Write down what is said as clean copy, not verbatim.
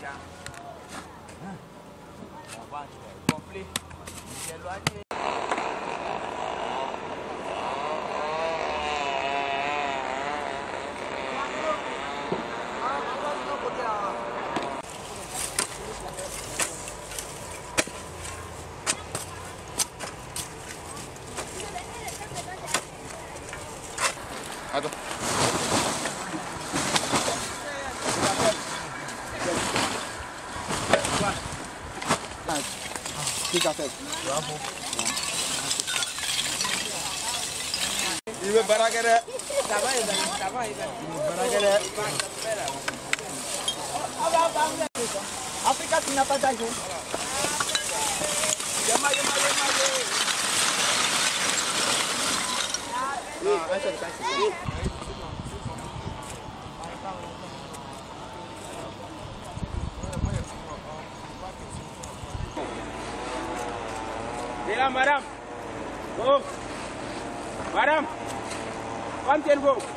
Complet. Il est éloigné. Attends. Il veut baraquer. Ça va, Afrika tunapata je? Là, madame. Oh. Madame. Combien vous?